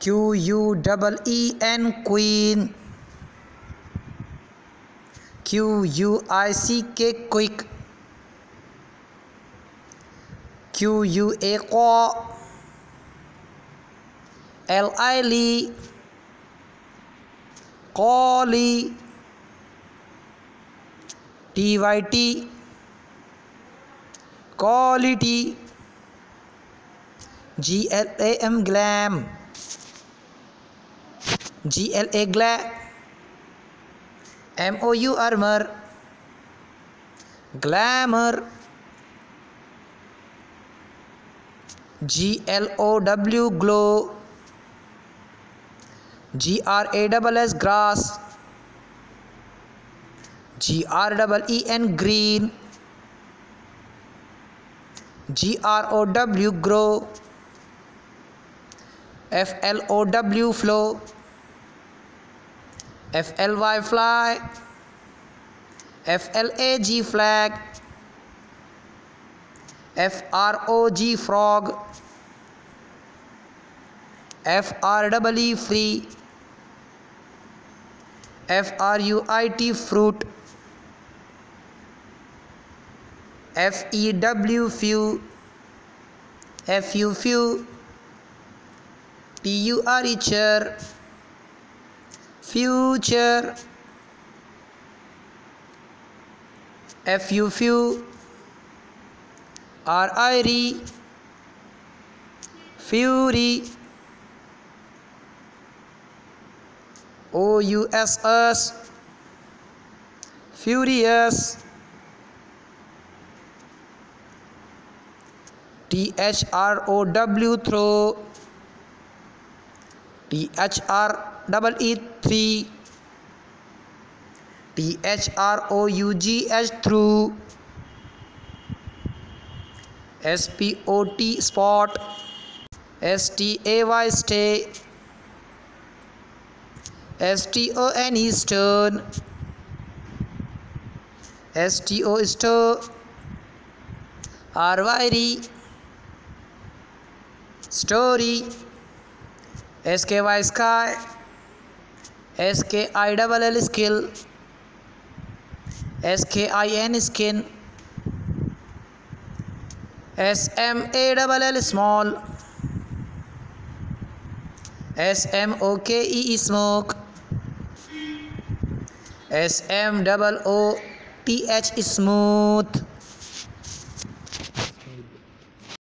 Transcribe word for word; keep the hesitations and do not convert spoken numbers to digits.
Q U E E N queen. Q U I C K quick. Q U A qaw. L I Lee. Qawly. T Y T. Quality. G L A M glam. G L A gla. M O U armor. Glamour. G L O W glow. G R A S S grass. G R E E N green. G R O W grow. F L O W flow. F L Y fly. F L A G flag. F R O G frog. F R E E free. F R U I T fruit. F E W few. F U few. T U R E chair. Future. F U few. R I R. Fury. O U S S. Furious. T H R O W throw. T H R E E three. T H R O U G H through. S P O T spot. S T A Y stay. S T O N E stone. S T O store. R Y R story. S K Y sky. S K I L L skill. S K I N skin. S M A L L small. S M O K E smoke. S M O O T H smooth.